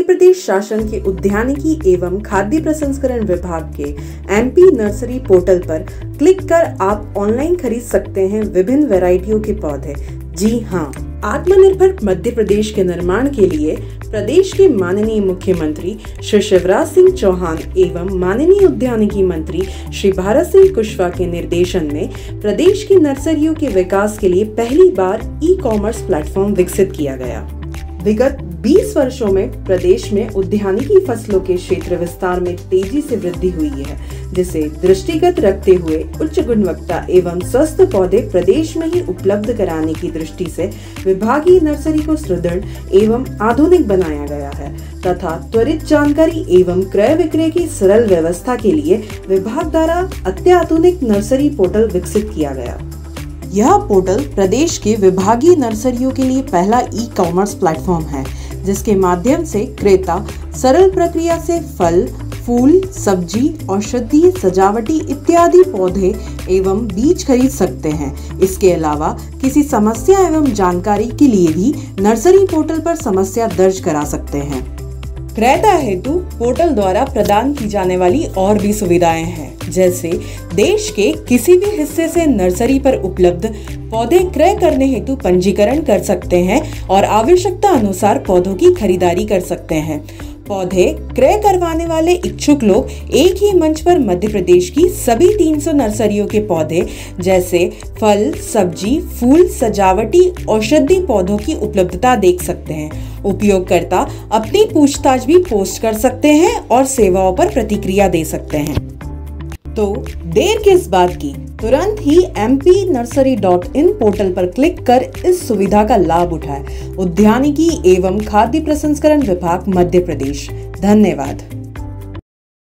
प्रदेश शासन के उद्यानिकी एवं खाद्य प्रसंस्करण विभाग के MP नर्सरी पोर्टल पर क्लिक कर आप ऑनलाइन खरीद सकते हैं विभिन्न वैरायटियों के पौधे। जी हाँ, आत्मनिर्भर मध्य प्रदेश के निर्माण के लिए प्रदेश के माननीय मुख्यमंत्री श्री शिवराज सिंह चौहान एवं माननीय उद्यानिकी मंत्री श्री भारत सिंह कुशवाहा के निर्देशन में प्रदेश की नर्सरियों के विकास के लिए पहली बार ई-कॉमर्स प्लेटफॉर्म विकसित किया गया। विगत 20 वर्षों में प्रदेश में उद्यानिकी फसलों के क्षेत्र विस्तार में तेजी से वृद्धि हुई है, जिसे दृष्टिगत रखते हुए उच्च गुणवत्ता एवं स्वस्थ पौधे प्रदेश में ही उपलब्ध कराने की दृष्टि से विभागीय नर्सरी को सुदृढ़ एवं आधुनिक बनाया गया है तथा त्वरित जानकारी एवं क्रय विक्रय की सरल व्यवस्था के लिए विभाग द्वारा अत्याधुनिक नर्सरी पोर्टल विकसित किया गया। यह पोर्टल प्रदेश के विभागीय नर्सरियों के लिए पहला ई-कॉमर्स प्लेटफॉर्म है, जिसके माध्यम से क्रेता सरल प्रक्रिया से फल, फूल, सब्जी, औषधीय, सजावटी इत्यादि पौधे एवं बीज खरीद सकते हैं। इसके अलावा किसी समस्या एवं जानकारी के लिए भी नर्सरी पोर्टल पर समस्या दर्ज करा सकते हैं। क्रेता हेतु पोर्टल द्वारा प्रदान की जाने वाली और भी सुविधाएं हैं, जैसे देश के किसी भी हिस्से से नर्सरी पर उपलब्ध पौधे क्रय करने हेतु पंजीकरण कर सकते हैं और आवश्यकता अनुसार पौधों की खरीदारी कर सकते हैं। पौधे क्रय करवाने वाले इच्छुक लोग एक ही मंच पर मध्य प्रदेश की सभी 300 नर्सरियों के पौधे जैसे फल, सब्जी, फूल, सजावटी, औषधि पौधों की उपलब्धता देख सकते हैं। उपयोगकर्ता अपनी पूछताछ भी पोस्ट कर सकते हैं और सेवाओं पर प्रतिक्रिया दे सकते हैं। तो देर किस बात की, तुरंत ही mpnursery.in पोर्टल पर क्लिक कर इस सुविधा का लाभ उठाएं। उद्यानिकी एवं खाद्य प्रसंस्करण विभाग मध्य प्रदेश। धन्यवाद।